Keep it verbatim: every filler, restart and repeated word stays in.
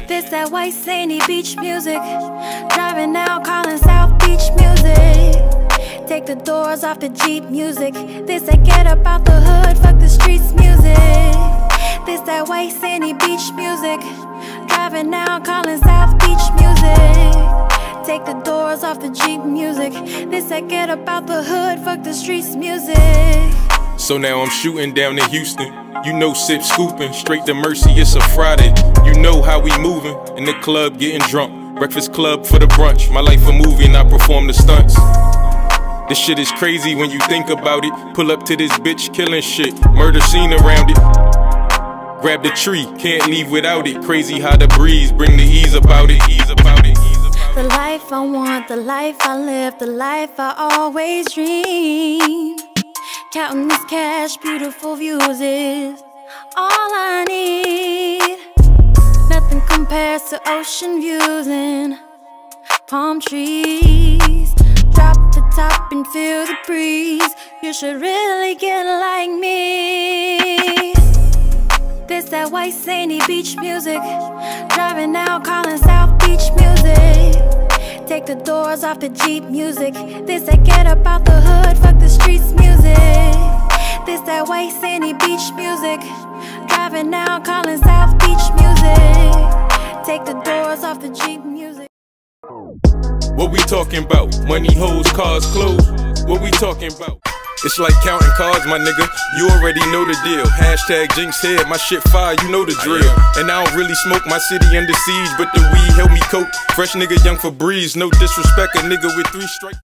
This that white sandy beach music. Driving now, calling South Beach music. Take the doors off the Jeep music. This that get up out the hood, fuck the streets music. This that white sandy beach music. Driving now, calling South Beach music. Take the doors off the Jeep music. This that get up out the hood, fuck the streets music. So now I'm shooting down in Houston. You know, sip scooping, straight to Mercy, it's a Friday. You know how we moving, in the club getting drunk. Breakfast club for the brunch, my life a movie and I perform the stunts. This shit is crazy when you think about it. Pull up to this bitch killing shit, murder scene around it. Grab the tree, can't leave without it. Crazy how the breeze bring the ease about it, ease about it, ease about it. The life I want, the life I live, the life I always dream. Counting this cash, beautiful views is all I need. Nothing compares to ocean views and palm trees. Drop the top and feel the breeze. You should really get like me. This that white sandy beach music. Driving now, calling South Beach music. Take the doors off the Jeep music. This that get up out the hood, fuck the streets music. This that white sandy beach music. Driving now, calling South Beach music. Take the doors off the Jeep music. What we talking about? Money, hoes, cars, clothes. What we talking about? It's like counting cards, my nigga. You already know the deal. Hashtag Jinx head, my shit fire, you know the drill. And I don't really smoke, my city under siege, but the weed help me cope. Fresh nigga, young Febreze, no disrespect, a nigga with three strikes.